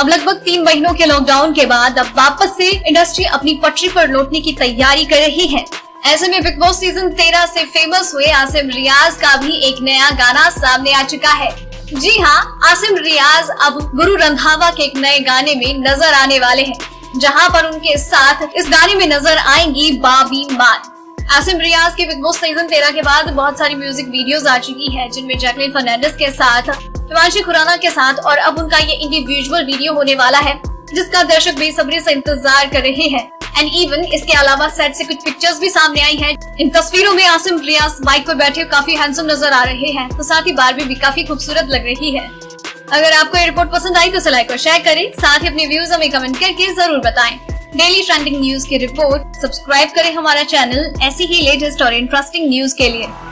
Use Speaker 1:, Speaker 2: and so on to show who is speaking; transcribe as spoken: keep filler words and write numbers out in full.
Speaker 1: अब लगभग तीन महीनों के लॉकडाउन के बाद अब वापस से इंडस्ट्री अपनी पटरी पर लौटने की तैयारी कर रही है। ऐसे में बिग बॉस सीजन तेरह से फेमस हुए आसिम रियाज का भी एक नया गाना सामने आ चुका है। जी हाँ, आसिम रियाज अब गुरु रंधावा के एक नए गाने में नजर आने वाले हैं, जहां पर उनके साथ इस गाने में नजर आएंगी बाबी मान। आसिम रियाज के बिग बॉस सीजन तेरह के बाद बहुत सारी म्यूजिक वीडियोस आ चुकी है, जिनमें जैकलीन फर्नांडिस के साथ, हिमांशी खुराना के साथ और अब उनका ये इंडिविजुअल वीडियो होने वाला है, जिसका दर्शक बेसब्री से इंतजार कर रहे हैं। एंड इवन इसके अलावा सेट से कुछ पिक्चर्स भी सामने आई हैं। इन तस्वीरों में आसिम रियाज बाइक पर बैठे काफी हैंडसम नजर आ रहे हैं, तो साथ ही बारबी भी काफी खूबसूरत लग रही है। अगर आपको ये रिपोर्ट पसंद आई तो इसे लाइक और शेयर करें, साथ ही अपने व्यूज हमें कमेंट करके जरूर बताएं। डेली ट्रेंडिंग न्यूज की रिपोर्ट सब्सक्राइब करें हमारा चैनल ऐसी ही लेटेस्ट और इंटरेस्टिंग न्यूज के लिए।